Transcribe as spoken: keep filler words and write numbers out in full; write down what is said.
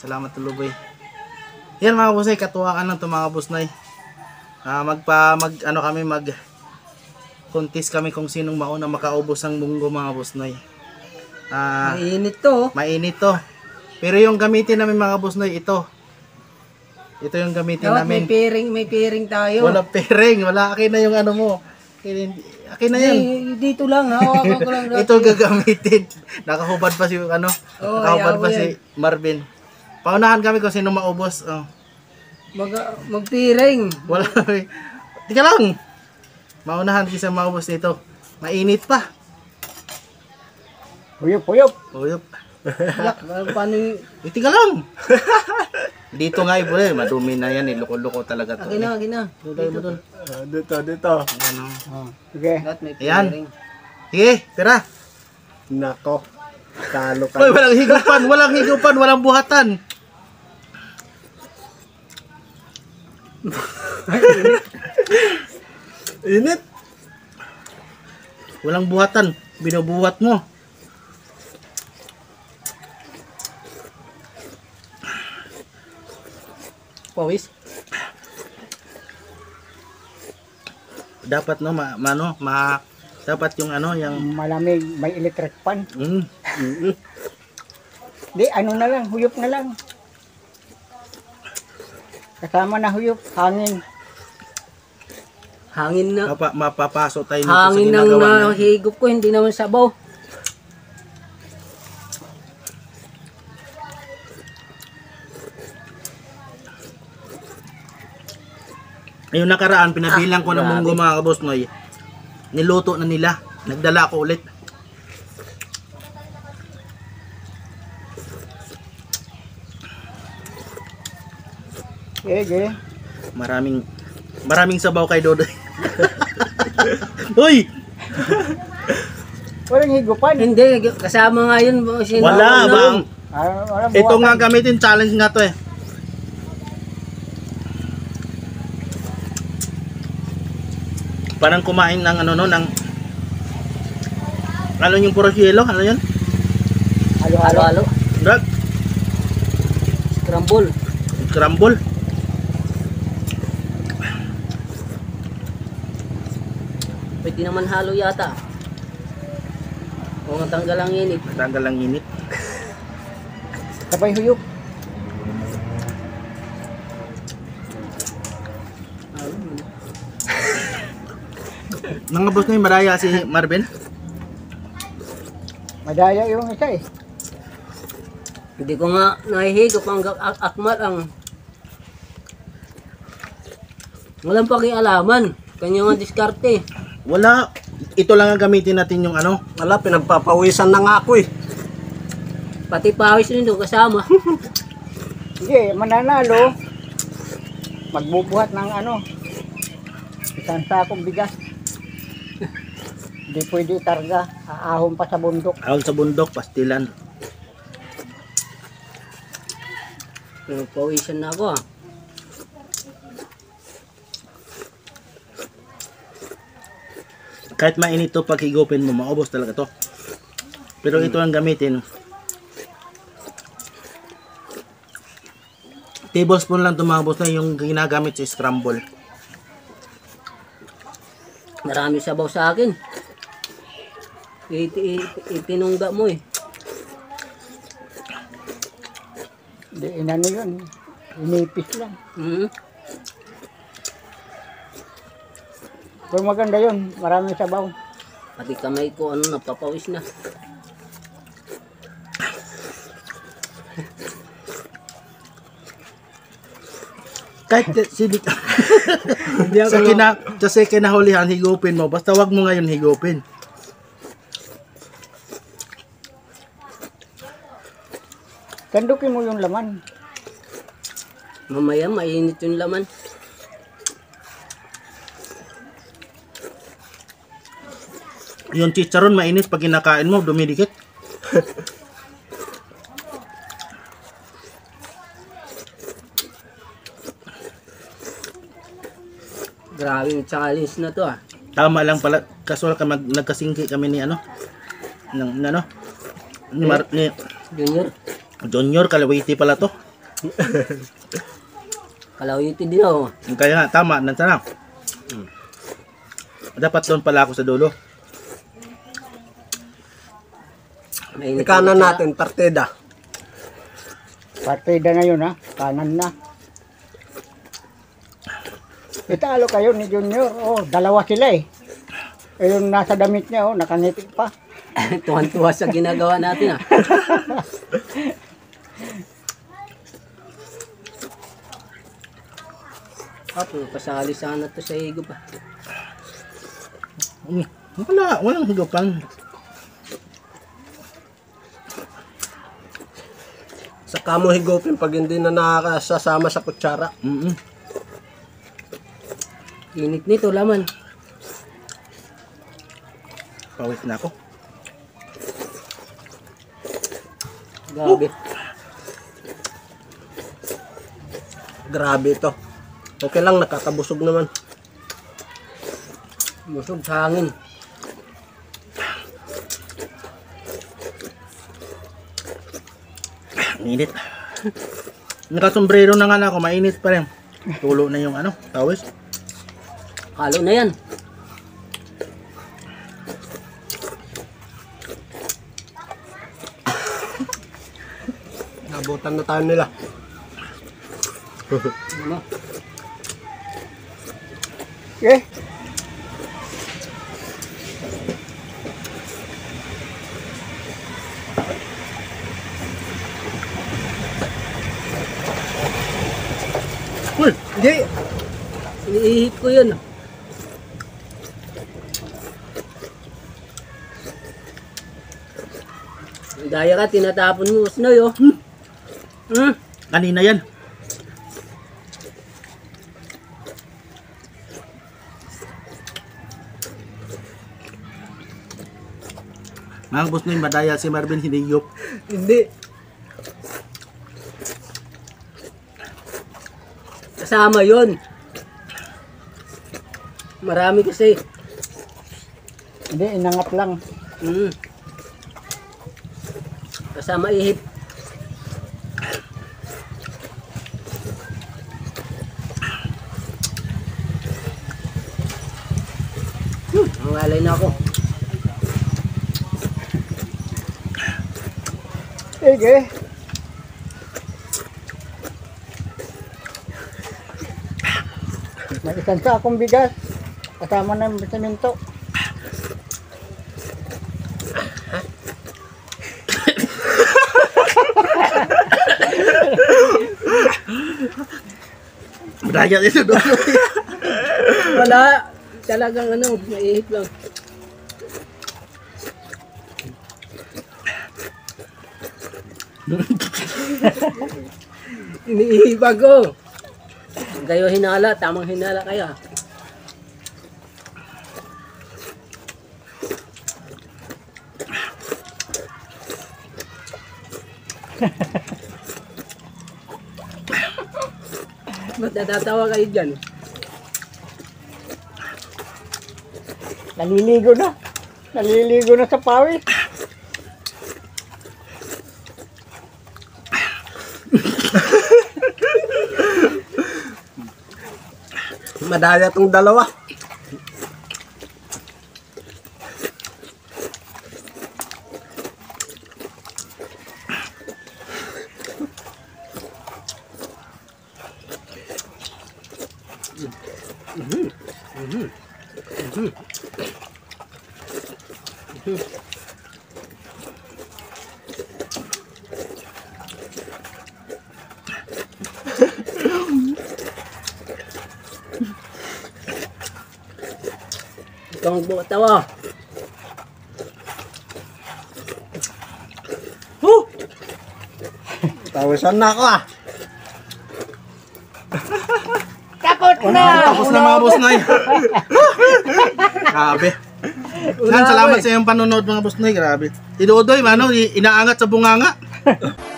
Salamat tuluboy. Yan mga boss, katuwaan lang to mga boss na. Uh, magpa mag ano kami mag contest kami kung sinong mauna makaubos ng munggo mga boss na. Uh, mainit to. Mainit to. Pero yung gamitin namin mga boss na ito. Ito yung gamitin Dapat namin. May pairing, may pairing tayo. Wala pairing, wala akin na yung ano mo. Akin na yan. Hey, dito lang, hawakan ko lang. Ito gagamitin. Nakahubad pa si ano, oh, nakahubad pa si Marvin. Paunahan kami kung sino maubos. Oh. Mag magpiring. Wala. Tika lang. Maunahan kasi maubos nito. Mainit pa. Huyop, huyop. Huyop. Yak, paano yung... Eh, tika lang. Dito nga ibo eh, madumi na yan eh. Loko-loko talaga to. Akin na, akin na. Dito, dito. Uh, dito, dito. Ano? Oh, sige. Ayan. Sige, tira. Nako. Talo ka. Uy, walang higupan, walang higupan, walang buhatan. Init. Walang buhatan, binubuhat mo. Pawis. Dapat no, ma, mano, ma, dapat yung ano, yung malamig, may electric fan. mm, Mm-hmm. Di, ano na lang, huyop na lang. Kasama na huyop, hangin. Hangin na. mapa, mapapaso tayo nito Hangin sa nang ginagawa namin. nahigop ko, hindi naman sabaw. Yung nakaraan, pinabilang ko ng grabe. munggo mga kabos noy. Niluto na nila. Nagdala ko ulit. Sige. Maraming maraming sabaw kay Dodoy. Uy! Walang higupan. Hindi, kasama nga yun. Sino, Wala ano? bang? Ah, walang Ito nga buwatan. gamitin, challenge nga to eh. Parang kumain ng ano no, ng ano yung puro yelo, ano yun? Halo-halo. Halo-halo. Drag, Scramble. crumble. Pwede naman halo yata. O matanggal ang init. Tanggal lang init. Sabay huyop. Mga boss na yung maraya si Marvin. Madaya yung isa eh. Hindi ko nga nahihigop ang ak akmat ang walang pakialaman. Kanya nga diskarte. Wala. Ito lang ang gamitin natin yung ano. Wala, pinagpapawisan na nga ako eh. Pati pawis rin doon kasama. Sige, mananalo. Magbubuhat ng ano. Isang sakong bigas. Hindi pwede itarga. Aahon pa sa bundok. Ahon sa bundok, pastilan. Pawisan na ako ah. Kahit mainit to, pag higupin mo, maubos talaga to. Pero ito ang gamitin. Tablespoon lang to mga boss na yung ginagamit sa scramble. Marami sabaw sa akin. Iti itinungga mo eh. Hindi, inano yun. Inipis lang. Mm. Pero maganda yun. Maraming sabaw. Pati kamay ko ano napapawis na. Kahit silik. sa kina sa kinahulihan higupin mo, basta wag mo ngayon higupin. Kandukin mo yung laman. Mamaya mainit yung laman. Yung chicharon mainit pag kinakain mo, dumidikit. Grabe yung challenge na to ah. Tama lang pala, kasual ka mag, nagkasingki kami ni ano, ng ano, ni, Mar, ni Junior. Junior, Kalawiti pala to. Kalawiti din ako. Kaya nga, tama, nansa na. Dapat doon pala ako sa dulo. Mainit Ikanan ang natin, partida. Partida na yun ha. Kanan na. Italo kayo ni Junior. Oh, dalawa sila eh. Eh yung nasa damit niya oh, nakangiti pa. Tuwan-tuwa sa ginagawa natin ah. Apo, pasali sana to sa higo pa. Hmm, Wala, walang higupan. Saka mo higupin pag hindi na nakasasama sa kutsara. Mm-mm. Init nito, laman. Pawis na ako. Grabe. Grabe ito. Okay lang, nakakabusog naman. Busog sa hangin. Ang init. Nakasombrero na nga na ako, mainit pa rin. Tulo na yung ano, tawis. Halo na yan. Nabutan na tayo nila. Ano? Eh, Uy! Hindi. Iniihip ko yun. Daya ka, tinatapon mo usnoy oh. Hmm. Hmm. Kanina yan. Mga boss na yung madaya si Marvin Hiniyop. Hindi. Kasama yun. Marami kasi. hindi, inangat lang. Hmm. Kasama ihip. Hmm. Ang alay na ako. Sige. May isang sakong bigas. Kasama ng semento. Madaya dito doon. Wala. Talagang ano, maihip lang. Iniiba ko. Kayo hinala, tamang hinala kaya. Ba't natatawa kayo dyan? Naliligo na. Naliligo na sa pawis. Madaya tong dalawa. Ikaw ang buka tawa. Huh! Tawisan na ako ah. Tapos na! Tapos na mga boss na yun. Grabe. Nan, salamat sa iyong panonood mga boss na yun. Grabe. Tinuodoy, mano, inaangat sa bunganga.